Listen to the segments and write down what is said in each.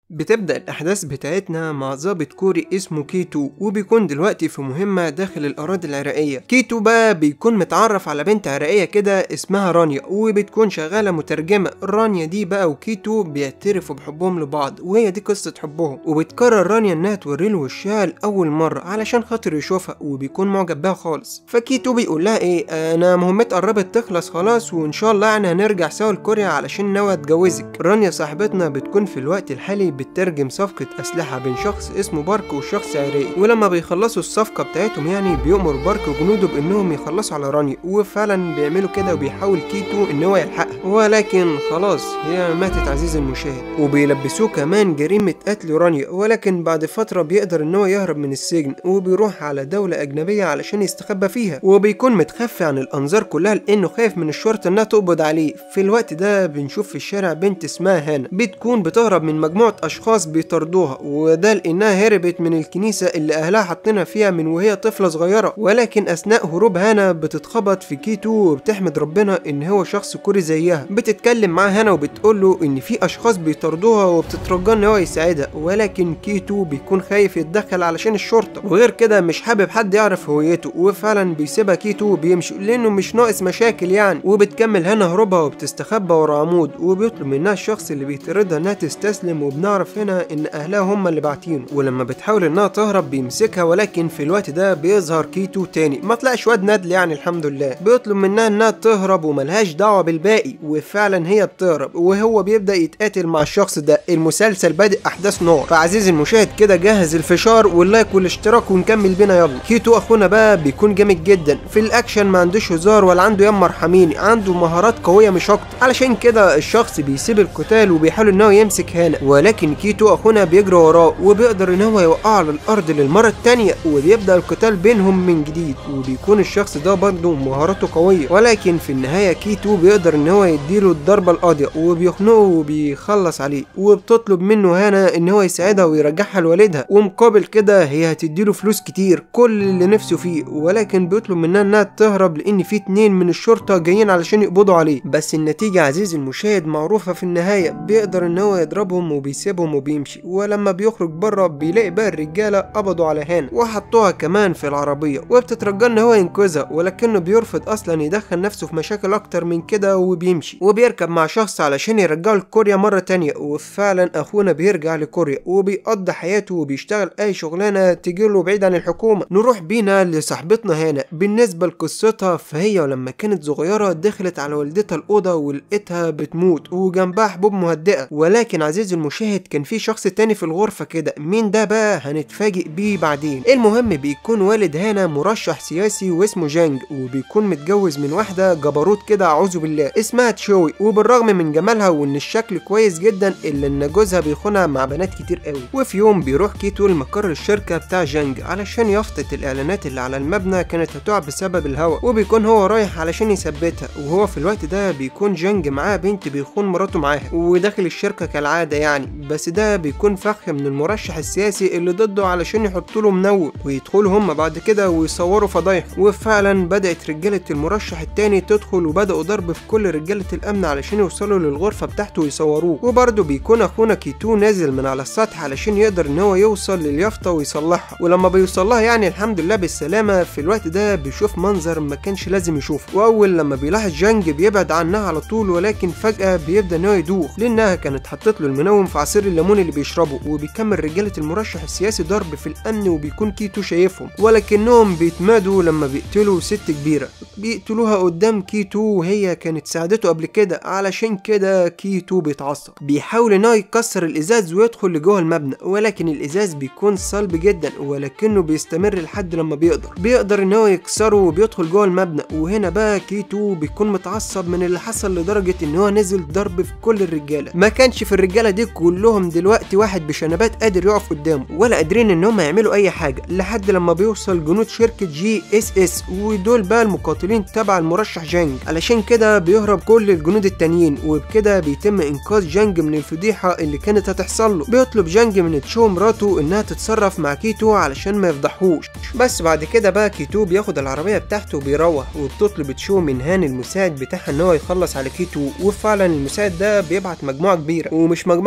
بتبدأ الأحداث بتاعتنا مع ضابط كوري اسمه كيتو، وبيكون دلوقتي في مهمة داخل الأراضي العراقية. كيتو بقى بيكون متعرف على بنت عراقية كده اسمها رانيا، وبتكون شغالة مترجمة. رانيا دي بقى وكيتو بيعترفوا بحبهم لبعض، وهي دي قصة حبهم. وبتقرر رانيا إنها توريله وشها لأول مرة علشان خاطر يشوفها، وبيكون معجب بها خالص. فكيتو بيقول لها إيه، أنا مهمتي قربت تخلص خلاص، وإن شاء الله يعني هنرجع سوا لكوريا علشان ناوي أتجوزك. رانيا صاحبتنا بتكون في الوقت الحالي بتترجم صفقة أسلحة بين شخص اسمه بارك وشخص عراقي، ولما بيخلصوا الصفقة بتاعتهم يعني بيأمر بارك وجنوده بأنهم يخلصوا على رانيا، وفعلا بيعملوا كده. وبيحاول كيتو إن هو يلحقها، ولكن خلاص هي ماتت عزيزي المشاهد. وبيلبسوه كمان جريمة قتل رانيا، ولكن بعد فترة بيقدر إن هو يهرب من السجن، وبيروح على دولة أجنبية علشان يستخبى فيها، وبيكون متخفي عن الأنظار كلها لأنه خايف من الشرطة إنها تقبض عليه. في الوقت ده بنشوف في الشارع بنت اسمها هانا، بتكون بتهرب من مجموعة أشخاص بيطاردوها، وده لأنها هربت من الكنيسة اللي أهلها حاطينها فيها من وهي طفلة صغيرة. ولكن أثناء هروب هانا بتتخبط في كيتو، وبتحمد ربنا إن هو شخص كوري زيها. بتتكلم مع هانا وبتقوله إن في أشخاص بيطاردوها، وبتترجى إن هو يساعدها، ولكن كيتو بيكون خايف يتدخل علشان الشرطة، وغير كده مش حابب حد يعرف هويته. وفعلا بيسيبها كيتو وبيمشي لأنه مش ناقص مشاكل يعني. وبتكمل هانا هروبها وبتستخبى ورا عمود، وبيطلب منها الشخص اللي بيطاردها إنها تستسلم. وبنعرف هنا ان اهلها هم اللي باعتينه، ولما بتحاول انها تهرب بيمسكها. ولكن في الوقت ده بيظهر كيتو تاني، ما طلعش واد ندل يعني الحمد لله. بيطلب منها انها تهرب وملهاش دعوه بالباقي، وفعلا هي بتهرب، وهو بيبدا يتقاتل مع الشخص ده. المسلسل بادئ احداث نار، فعزيزي المشاهد كده جهز الفشار واللايك والاشتراك ونكمل بينا يلا. كيتو اخونا بقى بيكون جامد جدا في الاكشن، ما عندوش هزار ولا عنده يا مرحميني، عنده مهارات قويه مش اكتر. علشان كده الشخص بيسيب القتال وبيحاول ان هو يمسك هانا، ولكن كيتو اخونا بيجري وراه وبيقدر ان هو يوقعه على الارض للمره الثانيه، وبيبدا القتال بينهم من جديد. وبيكون الشخص ده برضه مهاراته قويه، ولكن في النهايه كيتو بيقدر ان هو يديله الضربه القاضيه وبيخنقه وبيخلص عليه. وبتطلب منه هانا ان هو يساعدها ويرجعها لوالدها، ومقابل كده هي هتديله فلوس كتير كل اللي نفسه فيه. ولكن بيطلب منها انها تهرب لان في 2 من الشرطه جايين علشان يقبضوا عليه. بس النتيجه عزيزي المشاهد معروفه في النهايه، بيقدر ان هو يضربهم وبيسيبهم وبيمشي. ولما بيخرج بره بيلاقي بقى الرجاله قبضوا على هانا وحطوها كمان في العربيه، وبتترجى ان هو ينقذها، ولكنه بيرفض اصلا يدخل نفسه في مشاكل اكتر من كده وبيمشي. وبيركب مع شخص علشان يرجعه لكوريا مره تانية. وفعلا اخونا بيرجع لكوريا وبيقضي حياته وبيشتغل اي شغلانه تجيله بعيد عن الحكومه. نروح بينا لصاحبتنا هانا. بالنسبه لقصتها، فهي ولما كانت صغيره دخلت على والدتها الاوضه ولقيتها بتموت وجنبها حبوب مهدئه. ولكن عزيزي المشاهد كان في شخص تاني في الغرفة كده، مين ده بقى هنتفاجئ بيه بعدين. المهم بيكون والد هانا مرشح سياسي واسمه جانج، وبيكون متجوز من واحدة جبروت كده اعوذ بالله اسمها تشوي. وبالرغم من جمالها وان الشكل كويس جدا، الا ان جوزها بيخونها مع بنات كتير قوي. وفي يوم بيروح كيتو لمقر الشركة بتاع جانج علشان يفطت الاعلانات اللي على المبنى كانت هتقع بسبب الهواء، وبيكون هو رايح علشان يثبتها. وهو في الوقت ده بيكون جانج معاه بنت بيخون مراته معاها، وداخل الشركة كالعادة يعني. بس ده بيكون فخ من المرشح السياسي اللي ضده علشان يحطوا له منوم، ويدخلوا هم بعد كده ويصوروا فضايح. وفعلا بدأت رجالة المرشح التاني تدخل، وبدأوا ضرب في كل رجالة الأمن علشان يوصلوا للغرفة بتاعته ويصوروه. وبرضه بيكون أخونا كيتو نازل من على السطح علشان يقدر إن هو يوصل لليافطة ويصلحها. ولما بيوصلها يعني الحمد لله بالسلامة، في الوقت ده بيشوف منظر ما كانش لازم يشوفه. وأول لما بيلاحظ جانج بيبعد عنها على طول، ولكن فجأة بيبدأ إن هو يدوخ لأنها كانت حطت له المنوم في عصير الليمون اللي بيشربه. وبيكمل رجالة المرشح السياسي ضرب في الأمن، وبيكون كيتو شايفهم، ولكنهم بيتمادوا لما بيقتلوا ست كبيرة بيقتلوها قدام كيتو، وهي كانت ساعدته قبل كده. علشان كده كيتو بيتعصب، بيحاول ان هو يكسر الازاز ويدخل لجوه المبنى، ولكن الازاز بيكون صلب جدا، ولكنه بيستمر لحد لما بيقدر ان هو يكسره وبيدخل جوه المبنى. وهنا بقى كيتو بيكون متعصب من اللي حصل لدرجة ان هو نزل ضرب في كل الرجالة. ما كانش في الرجالة دي كلهم دلوقتي واحد بشنبات قادر يقف قدامه، ولا قادرين ان هم يعملوا اي حاجة، لحد لما بيوصل جنود شركة GSS، ودول بقى المقاتلين تبع المرشح جانج. علشان كده بيهرب كل الجنود التانيين، وبكده بيتم انقاذ جانج من الفضيحة اللي كانت هتحصل له. بيطلب جانج من تشو مراته انها تتصرف مع كيتو علشان ما يفضحوش. بس بعد كده بقى كيتو بياخد العربية بتاعته وبيروح، وبتطلب تشو من هان المساعد بتاعها ان هو يخلص على كيتو. وفعلا المساعد ده بيبعت مجموعة كبيرة، ومش مجموعة كبيرة بس،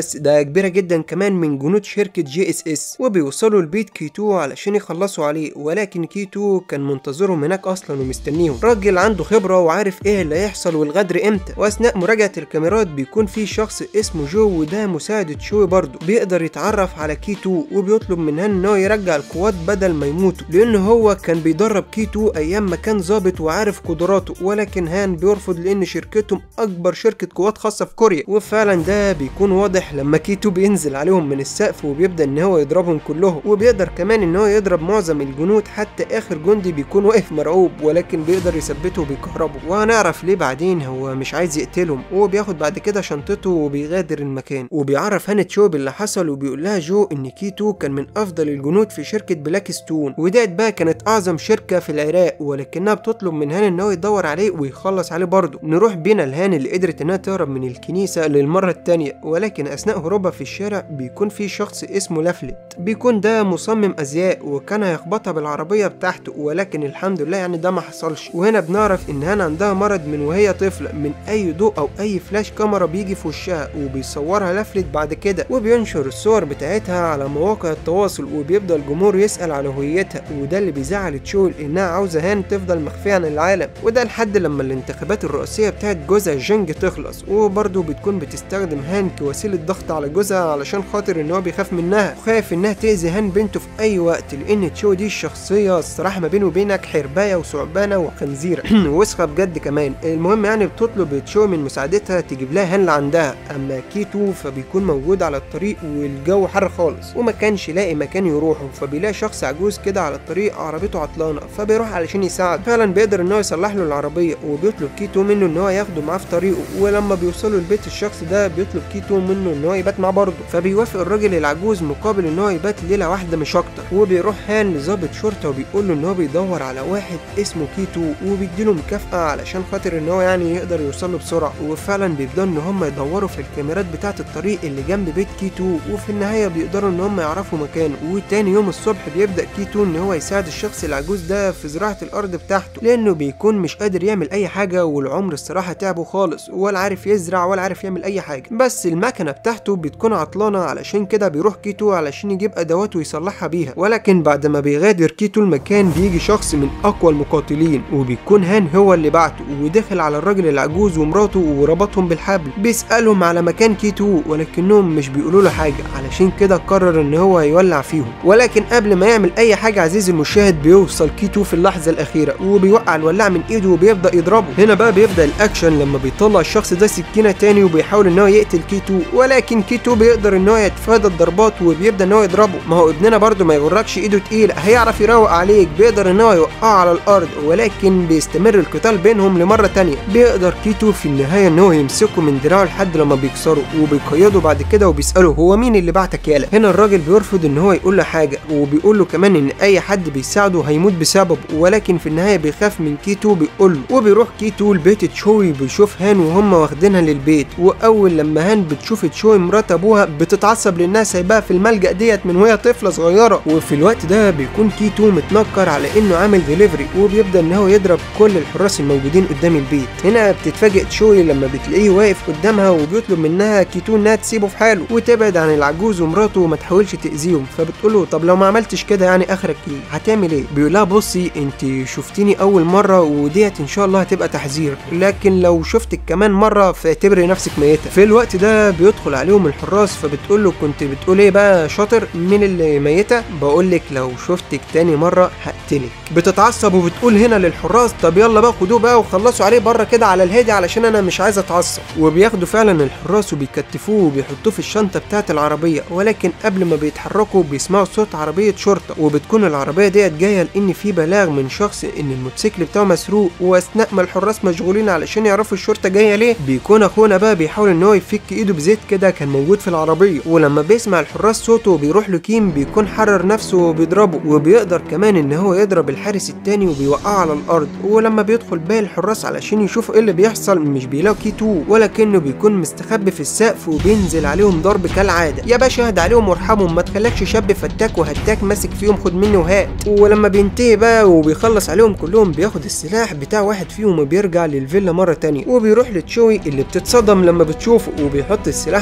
بس، ده كبيرة جدا كمان من جنود شركة JSS، وبيوصلوا لبيت كيتو علشان يخلصوا عليه، ولكن كيتو كان منتظرهم هناك اصلا ومستنيهم. راجل عنده خبرة وعارف ايه اللي هيحصل والغدر امتى. واثناء مراجعة الكاميرات بيكون في شخص اسمه جو، وده مساعد تشوي برضه، بيقدر يتعرف على كيتو وبيطلب من هان ان هو يرجع القوات بدل ما يموتوا، لان هو كان بيدرب كيتو ايام ما كان ظابط وعارف قدراته، ولكن هان بيرفض لان شركتهم اكبر شركة قوات خاصة في كوريا. وفعلا ده بيكون واضح لما كيتو بينزل عليهم من السقف وبيبدا ان هو يضربهم كلهم، وبيقدر كمان ان هو يضرب معظم الجنود، حتى اخر جندي بيكون واقف مرعوب ولكن بيقدر يثبته وبيكهربه، وهنعرف ليه بعدين. هو مش عايز يقتلهم، وبياخد بعد كده شنطته وبيغادر المكان، وبيعرف هان تشو باللي حصل، وبيقول لها جو ان كيتو كان من افضل الجنود في شركة بلاك ستون، وديت بقى كانت اعظم شركة في العراق، ولكنها بتطلب من هان ان هو يدور عليه ويخلص عليه برضه. نروح بينا لهان اللي قدرت انها تهرب من الكنيسة للمرة التانية، ولكن اثناء هروبها في الشارع بيكون في شخص اسمه لافلت، بيكون ده مصمم ازياء وكان هيخبطها بالعربية بتاعته، ولكن الحمد لله يعني ده ما حصلش. وهنا بنعرف ان هان عندها مرض من وهي طفلة، من اي ضوء او اي فلاش كاميرا بيجي في وشها وبيصورها لافلت بعد كده، وبينشر الصور بتاعتها على مواقع التواصل، وبيبدأ الجمهور يسأل على هويتها، وده اللي بيزعل تشول انها عاوزة هان تفضل مخفية عن العالم، وده لحد لما الانتخابات الرئاسية بتاعت جوزها جينج تخلص، وبرضه بتكون بتستخدم هان كوسيلة ضغط على جوزها علشان خاطر ان هو بيخاف منها، وخايف انها تأذي هان بنته في اي وقت، لان تشو دي الشخصية الصراحة ما بينه وبينك حرباية وثعبانة وخنزيرة وسخة بجد كمان. المهم يعني بتطلب تشو من مساعدتها تجيب لها هان لعندها، اما كيتو فبيكون موجود على الطريق والجو حر خالص وما كانش لاقي مكان يروحه، فبيلاقي شخص عجوز كده على الطريق عربيته عطلانة، فبيروح علشان يساعد. فعلا بيقدر ان هو يصلح له العربية، وبيطلب كيتو منه ان هو ياخده معاه في طريقه، ولما بيوصلوا البيت الشخص ده بيطلب كيتو منه ان هو يبات معاه برضه، فبيوافق الراجل العجوز مقابل ان هو يبات ليلة واحدة مش اكتر. وبيروح هان لضابط شرطة وبيقول له ان هو بيدور على واحد اسمه كيتو، وبيديله مكافأة علشان خاطر ان هو يعني يقدر يوصل له بسرعة. وفعلا بيبدأوا ان هم يدوروا في الكاميرات بتاعة الطريق اللي جنب بيت كيتو، وفي النهاية بيقدروا ان هم يعرفوا مكانه. وتاني يوم الصبح بيبدأ كيتو ان هو يساعد الشخص العجوز ده في زراعة الارض بتاعته، لانه بيكون مش قادر يعمل اي حاجة، والعمر الصراحة تعبه خالص، ولا عارف يزرع ولا عارف يعمل اي حاجة، بس المكنة بتاعته بتكون عطلانة، علشان كده بيروح كيتو علشان يجيب ادوات ويصلحها بيها. ولكن بعد ما بيغادر كيتو المكان بيجي شخص من اقوى المقاتلين، وبيكون هان هو اللي بعته، ودخل على الراجل العجوز ومراته وربطهم بالحبل، بيسألهم على مكان كيتو ولكنهم مش بيقولوا له حاجة، علشان كده قرر ان هو يولع فيهم. ولكن قبل ما يعمل اي حاجة عزيزي المشاهد بيوصل كيتو في اللحظة الاخيرة وبيوقع الولاعة من ايده وبيبدأ يضربه. هنا بقى بيبدأ الاكشن لما بيطلع الشخص ده سكينة تاني وبيحاول ان هو يقتل كيتو، ولكن كيتو بيقدر ان هو يتفادى الضربات وبيبدأ ان هو يضربه. ما هو ابننا برضو ما يغركش ايده تقيلة، هيعرف يروق عليك، بيقدر ان هو يوقعه على الارض، ولكن بيستمر القتال بينهم لمرة تانية. بيقدر كيتو في النهاية ان هو يمسكه من دراعه لحد لما بيكسره، وبيقيده بعد كده وبيسأله هو مين اللي بعتك يالا. هنا الراجل بيرفض ان هو يقول له حاجة، وبيقول له كمان ان اي حد بيساعده هيموت بسببه، ولكن في النهاية بيخاف من كيتو بيقول له. وبيروح كيتو لبيت تشوي، بيشوف هان وهم واخدينها للبيت، واول لما هان بتشوف تشوي مرات ابوها بتتعصب لانها سايباها في الملجأ ديت من وهي طفلة صغيرة. وفي الوقت ده بيكون كيتو متنكر على انه عامل ديليفري، وبيبدأ ان هو يضرب كل الحراس الموجودين قدام البيت. هنا بتتفاجئ تشوي لما بتلاقيه واقف قدامها وبيطلب منها كيتو انها تسيبه في حاله وتبعد عن العجوز ومراته وما تحاولش تأذيهم. فبتقول له طب لو ما عملتش كده يعني اخرك ايه؟ هتعمل ايه؟ بيقول لها بصي انت شفتيني اول مرة وديت ان شاء الله هتبقى تحذير، لكن لو شفتك كمان مرة فاعتبري نفسك ميتة. في الوقت ده بيدخل عليهم الحراس، فبتقول له كنت بتقول ايه بقى شاطر؟ مين اللي ميتة؟ بقول لك لو شفتك تاني مرة هقتلك. بتتعصب وبتقول هنا للحراس طب يلا بقى خدوه بقى وخلصوا عليه بره كده على الهادي علشان انا مش عايز اتعصب. وبياخدوا فعلا الحراس وبيكتفوه وبيحطوه في الشنطه بتاعه العربيه، ولكن قبل ما بيتحركوا بيسمعوا صوت عربيه شرطه، وبتكون العربيه ديت جايه لان في بلاغ من شخص ان الموتوسيكل بتاعه مسروق. واثناء ما الحراس مشغولين علشان يعرفوا الشرطه جايه ليه، بيكون اخونا بقى بيحاول ان هو يفك ايده بزيت كده كان موجود في العربيه، ولما بيسمع الحراس صوته وبيروح له كيم بيكون حرر نفسه وبيضربه، وبيقدر كمان ان هو يضرب الحارس التاني وبيوقعه على الارض. ولما بيدخل باقي الحراس علشان يشوفوا ايه اللي بيحصل مش بيلاقوا كيتو، ولكنه بيكون مستخبي في السقف وبينزل عليهم ضرب كالعاده. يا باشا اهدى عليهم وارحمهم، ما تخلكش شاب فتاك وهتاك ماسك فيهم خد مني وهات. ولما بينتهي بقى وبيخلص عليهم كلهم بياخد السلاح بتاع واحد فيهم وبيرجع للفيلا مره تانية، وبيروح لتشوي اللي بتتصدم لما بتشوفه، وبيحط السلاح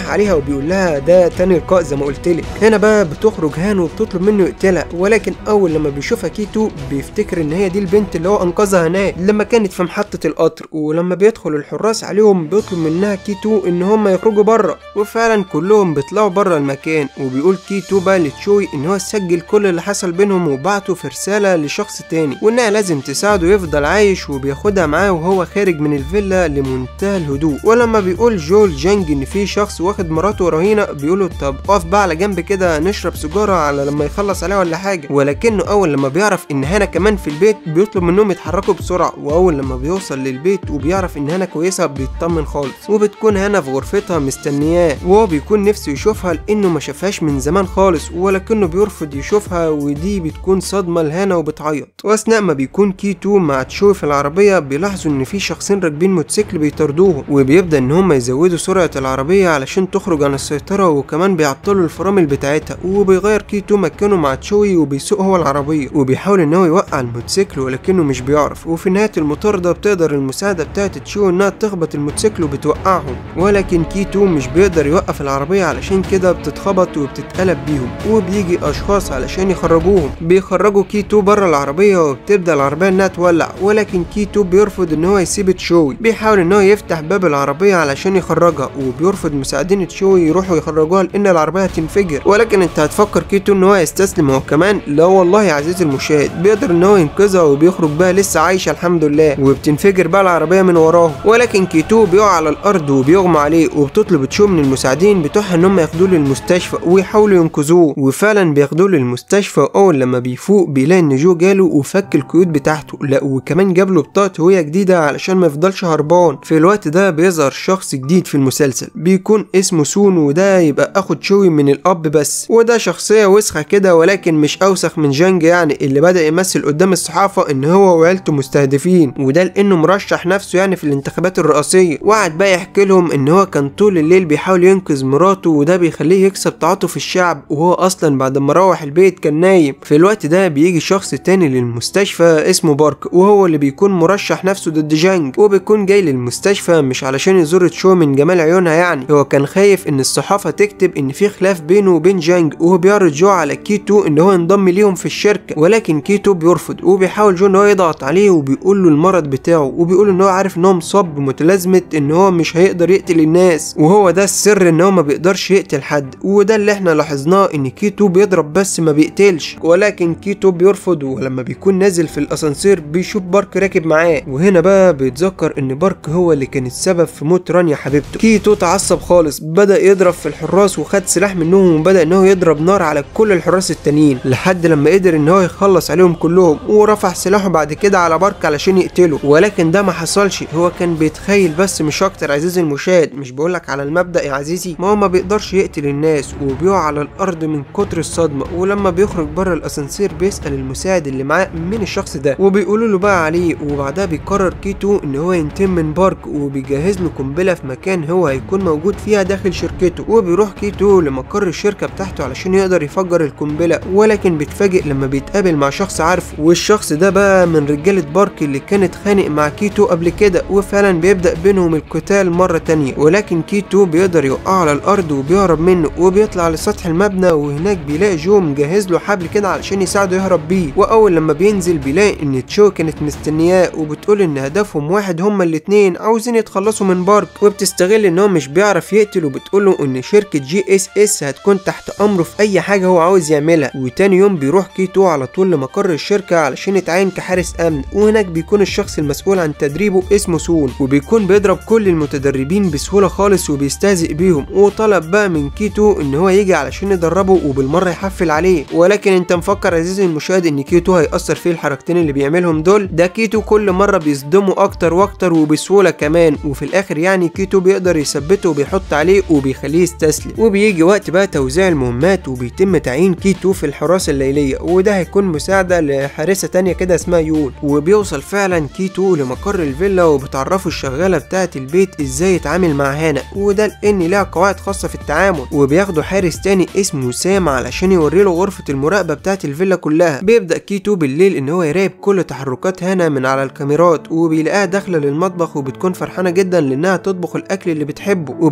بينده عليها وبيقول لها ده تاني لقاء زي ما قلت لك. هنا بقى بتخرج هان وبتطلب منه يقتلها، ولكن اول لما بيشوفها كيتو بيفتكر ان هي دي البنت اللي هو انقذها هناك لما كانت في محطة القطر. ولما بيدخل الحراس عليهم بيطلب منها كيتو ان هم يخرجوا بره، وفعلا كلهم بيطلعوا بره المكان. وبيقول كيتو بقى لتشوي ان هو سجل كل اللي حصل بينهم وبعته في رسالة لشخص تاني، وانها لازم تساعده يفضل عايش، وبياخدها معاه وهو خارج من الفيلا لمنتهى الهدوء. ولما بيقول جول جانج ان في شخص واخد مراته رهينة بيقوله طب اقف بقى على جنب كده نشرب سيجارة على لما يخلص عليها ولا حاجة. ولكنه اول لما بيعرف ان هانا كمان في البيت بيطلب منهم يتحركوا بسرعة، واول لما بيوصل للبيت وبيعرف ان هانا كويسة بيطمن خالص. وبتكون هانا في غرفتها مستنياه، وهو بيكون نفسه يشوفها لانه ما شافهاش من زمان خالص، ولكنه بيرفض يشوفها، ودي بتكون صدمة لهانا وبتعيط. واثناء ما بيكون كيتو مع تشوي في العربية بيلاحظوا ان في شخصين راكبين موتوسيكل بيطاردوهم، وبيبدأ ان هم يزودوا سرعة العربية علشان تخرج عن السيطرة، وكمان بيعطلوا الفرامل بتاعتها. وبيغير كيتو مكانه مع تشوي وبيسوق هو العربية، وبيحاول ان هو يوقع الموتوسيكل ولكنه مش بيعرف. وفي نهاية المطاردة بتقدر المساعدة بتاعت تشوي انها تخبط الموتوسيكل وبتوقعهم، ولكن كيتو مش بيقدر يوقف العربية علشان كده بتتخبط وبتتقلب بيهم. وبيجي اشخاص علشان يخرجوهم، بيخرجوا كيتو بره العربية وبتبدأ العربية انها تولع، ولكن كيتو بيرفض ان هو يسيب تشوي. بيحاول ان هو يفتح باب العربية علشان يخرجها، وبيرفض مساعدين تشوي يروحوا يخرجوها لان العربية هتنفجر. ولكن انت هتفكر كيتو ان هو يستسلم هو كمان؟ لا والله يا عزيزي المشاهد، بيقدر ان هو ينقذها وبيخرج بها لسه عايشة الحمد لله، وبتنفجر بقى العربية من وراه. ولكن كيتو بيقع على الارض وبيغمى عليه، وبتطلب تشوي من المساعدين بتوعها ان هم ياخدوه للمستشفى ويحاولوا ينقذوه. وفعلا بياخدوه للمستشفى، اول لما بيفوق بيلاقي ان جو جاله وفك القيود بتاعته، لا وكمان جاب له بطاقة هوية جديدة علشان ما يفضلش هربان. في الوقت ده بيظهر شخص جديد في المسلسل بيكون اسمه سون، وده يبقى اخو تشوي من الاب بس، وده شخصية وسخة كده ولكن مش اوسخ من جانج يعني، اللي بدأ يمثل قدام الصحافة ان هو وعيلته مستهدفين، وده لانه مرشح نفسه يعني في الانتخابات الرئاسية. وقعد بقى يحكي لهم ان هو كان طول الليل بيحاول ينقذ مراته، وده بيخليه يكسب تعاطف الشعب، وهو اصلا بعد ما روح البيت كان نايم. في الوقت ده بيجي شخص تاني للمستشفى اسمه بارك، وهو اللي بيكون مرشح نفسه ضد جانج، وبيكون جاي للمستشفى مش علشان يزور تشو من جمال عيونها يعني، هو كان خايف ان الصحافة تكتب ان في خلاف بينه وبين جانج. وهو بيعرض جو على كيتو ان هو ينضم ليهم في الشركة، ولكن كيتو بيرفض، وبيحاول جو ان هو يضغط عليه وبيقول له المرض بتاعه، وبيقول ان هو عارف ان هو مصاب بمتلازمة ان هو مش هيقدر يقتل الناس، وهو ده السر ان هو ما بيقدرش يقتل حد. وده اللي احنا لاحظناه ان كيتو بيضرب بس ما بيقتلش، ولكن كيتو بيرفض. ولما بيكون نازل في الاسانسير بيشوف بارك راكب معاه، وهنا بقى بيتذكر ان بارك هو اللي كان السبب في موت رانيا حبيبته. كيتو اتعصب خالص، بدأ يضرب في الحراس وخد سلاح منهم، وبدأ ان هو يضرب نار على كل الحراس التانيين لحد لما قدر ان هو يخلص عليهم كلهم، ورفع سلاحه بعد كده على بارك علشان يقتله. ولكن ده ما حصلش، هو كان بيتخيل بس مش اكتر عزيزي المشاهد، مش بقولك على المبدأ يا عزيزي، ما هو ما بيقدرش يقتل الناس وبيقع على الارض من كتر الصدمة. ولما بيخرج بره الاسانسير بيسأل المساعد اللي معاه مين الشخص ده، وبيقولوا له بقى عليه. وبعدها بيقرر كيتو ان هو ينتقم من بارك، وبيجهز له قنبلة في مكان هو هيكون موجود فيها داخل شركته. وبيروح كيتو لمقر الشركة بتاعته علشان يقدر يفجر القنبلة، ولكن بيتفاجئ لما بيتقابل مع شخص عارفه، والشخص ده بقى من رجالة بارك اللي كانت خانق مع كيتو قبل كده. وفعلا بيبدأ بينهم القتال مرة تانية، ولكن كيتو بيقدر يوقعه على الارض وبيهرب منه، وبيطلع لسطح المبنى، وهناك بيلاقي جو مجهز له حبل كده علشان يساعده يهرب بيه. واول لما بينزل بيلاقي ان تشو كانت مستنياه، وبتقول ان هدفهم واحد هما الاتنين عاوزين يتخلصوا من بارك، وبتستغل ان هو مش بيعرف يقتل، وبتقوله ان شركة GSS هتكون تحت امره في اي حاجة هو عاوز يعملها. وتاني يوم بيروح كيتو على طول لمقر الشركة علشان يتعين كحارس امن، وهناك بيكون الشخص المسؤول عن تدريبه اسمه سون، وبيكون بيضرب كل المتدربين بسهولة خالص وبيستهزئ بيهم. وطلب بقى من كيتو ان هو يجي علشان يدربه وبالمرة يحفل عليه. ولكن انت مفكر عزيزي المشاهد ان كيتو هيأثر فيه الحركتين اللي بيعملهم دول؟ ده كيتو كل مرة بيصدمه اكتر واكتر وبسهولة كمان، وفي الاخر يعني كيتو بيقدر يثبته وبيحط عليه وبيخليه يستسلم. وبيجي وقت بقى توزيع المهمات، وبيتم تعيين كيتو في الحراسة الليلية، وده هيكون مساعدة لحارسة تانية كده اسمها يون. وبيوصل فعلا كيتو لمقر الفيلا، وبتعرفوا الشغالة بتاعة البيت ازاي يتعامل مع هانا، وده لان لها قواعد خاصة في التعامل. وبياخدوا حارس تاني اسمه سام علشان يوريله غرفة المراقبة بتاعة الفيلا كلها. بيبدأ كيتو بالليل ان هو يراقب كل تحركات هانا من على الكاميرات، وبيلاقيها داخلة للمطبخ وبتكون فرحانة جدا لانها تطبخ الاكل اللي بتحبه، وبتحاول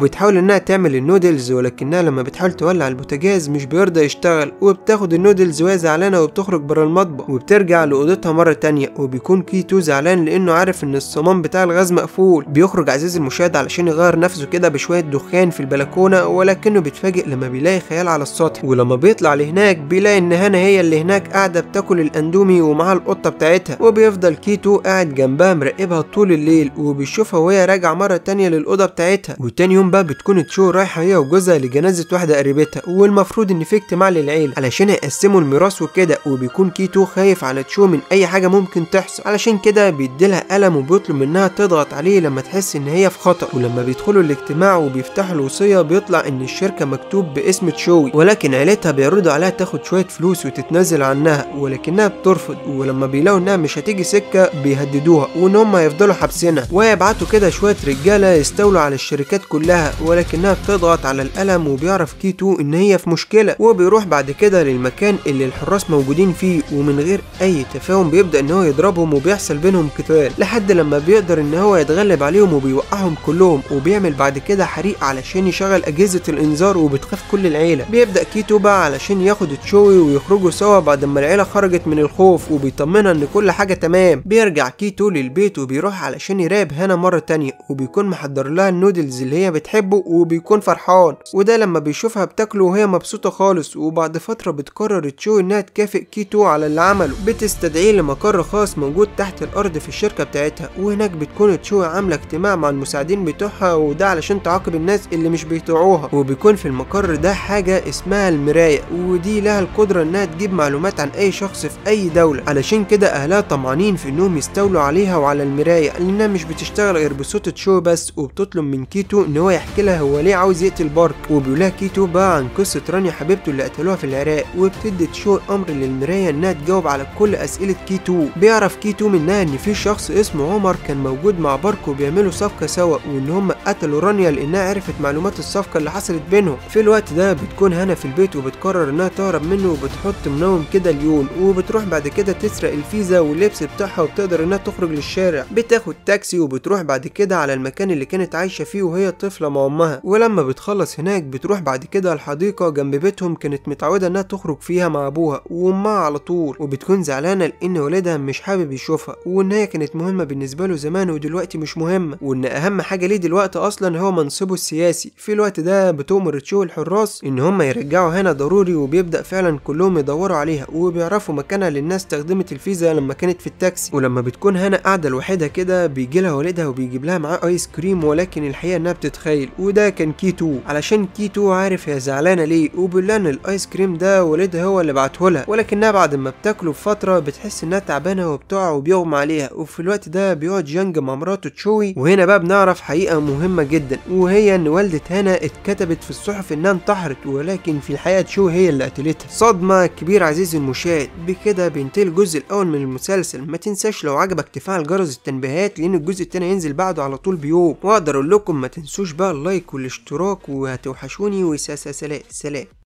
انها تعمل النودلز، ولكنها لما بتحاول تولع البوتاجاز مش بيرضى يشتغل، وبتاخد النودلز وهي زعلانه وبتخرج بره المطبخ وبترجع لاوضتها مره تانية. وبيكون كيتو زعلان لانه عارف ان الصمام بتاع الغاز مقفول. بيخرج عزيزي المشاهد علشان يغير نفسه كده بشويه دخان في البلكونه، ولكنه بيتفاجئ لما بيلاقي خيال على السطح. ولما بيطلع لهناك بيلاقي ان هانا هي اللي هناك قاعده بتاكل الاندومي ومعاها القطه بتاعتها. وبيفضل كيتو قاعد جنبها مراقبها طول الليل، وبيشوفها وهي راجعه مره تانية للاوضه بتاعتها. وتاني يوم بقى بتكون تشو رايحه هي وجوزها لجنازه واحده قريبتها، والمفروض ان في اجتماع للعيله علشان يقسموا الميراث وكده. وبيكون كيتو خايف على تشو من اي حاجه ممكن تحصل، علشان كده بيديلها قلم وبيطلب منها تضغط عليه لما تحس ان هي في خطر. ولما بيدخلوا الاجتماع وبيفتحوا الوصيه بيطلع ان الشركه مكتوب باسم تشوي، ولكن عيلتها بيعرضوا عليها تاخد شويه فلوس وتتنازل عنها، ولكنها بترفض. ولما بيلاقوا انها مش هتيجي سكه بيهددوها وان هم هيفضلوا حابسينها، ويبعتوا كده شويه رجاله يستولوا على الشركات كلها، ولكنها بتضغط على القلم. وبيعرف كيتو ان هي في مشكله، وبيروح بعد كده للمكان اللي الحراس موجودين فيه، ومن غير اي تفاهم بيبدا ان هو يضربهم وبيحصل بينهم قتال لحد لما بيقدر ان هو يتغلب عليهم وبيوقعهم كلهم. وبيعمل بعد كده حريق علشان يشغل اجهزه الانذار، وبتخاف كل العيله. بيبدا كيتو بقى علشان ياخد تشوي ويخرجوا سوا بعد ما العيله خرجت من الخوف، وبيطمنها ان كل حاجه تمام. بيرجع كيتو للبيت وبيروح علشان يراقب هانا مره تانية، وبيكون محضر لها النودلز اللي هي بتحبه وبيكون فرحان. وده لما بيشوفها بتاكله وهي مبسوطه خالص. وبعد فتره بتقرر تشوي انها تكافئ كيتو على اللي عمله، بتستدعيه لمقر خاص موجود تحت الارض في الشركه بتاعتها. وهناك بتكون تشوي عامله اجتماع مع المساعدين بتوعها، وده علشان تعاقب الناس اللي مش بيطيعوها. وبيكون في المقر ده حاجه اسمها المرايه، ودي لها القدره انها تجيب معلومات عن اي شخص في اي دوله. علشان كده اهلها طمعانين في انهم يستولوا عليها وعلى المرايه، لانها مش بتشتغل غير بصوت تشوي بس. وبتطلب من كيتو ان هو يحكي لها هو ليه عاوز يقتل بارك. وبيقولها كيتو بقى عن قصه رانيا حبيبته اللي قتلوها في العراق، وبتدي تشوي امر للمرايه انها تجاوب على كل اسئله كيتو. بيعرف كيتو منها ان في شخص اسمه عمر كان موجود مع بارك وبيعملوا صفقه سوا، وان هم قتلوا رانيا لانها عرفت معلومات الصفقه اللي حصلت بينهم. في الوقت ده بتكون هانا في البيت وبتقرر انها تهرب منه، وبتحط منوم كده ليون، وبتروح بعد كده تسرق الفيزا واللبس بتاعها، وبتقدر انها تخرج للشارع. بتاخد تاكسي وبتروح بعد كده على المكان اللي كانت عايشه فيه وهي طفله مع امها. ولما بتخلص هناك بتروح بعد كده الحديقه جنب بيتهم كانت متعوده انها تخرج فيها مع ابوها وامها على طول. وبتكون زعلانه لان والدها مش حابب يشوفها، وان هي كانت مهمه بالنسبه له زمان ودلوقتي مش مهمه، وان اهم حاجه ليه دلوقتي اصلا هو منصبه السياسي. في الوقت ده بتؤمر تشوي الحراس ان هم يرجعوا هنا ضروري، وبيبدا فعلا كلهم يدوروا عليها وبيعرفوا مكانها للناس استخدمت الفيزا لما كانت في التاكسي. ولما بتكون هنا قاعده لوحدها كده بيجي لها والدها وبيجيب لها معاه ايس كريم، ولكن الحقيقه انها بتتخيل، وده كان كيتو علشان كيتو عارف هي زعلانه ليه. وبيقول لها ان الايس كريم ده والدها هو اللي بعته لها، ولكنها بعد ما بتاكله بفتره بتحس انها تعبانه وبتقع وبيغمى عليها. وفي الوقت ده بيقعد جانج مع مراته تشوي. وهنا بقى بنعرف حقيقه مهمه جدا، وهي ان والده هانا اتكتبت في الصحف انها انتحرت، ولكن في الحقيقه تشوي هي اللي قتلتها. صدمه كبيره عزيزي المشاهد. بكده بينتهي الجزء الاول من المسلسل. ما تنساش لو عجبك تفعل جرس التنبيهات، لان الجزء التاني هينزل بعده على طول بيوم. واقدر اقول لكم ما تنسوش بقى اللايك والاشتراك، وهتوحشوني. وسلام.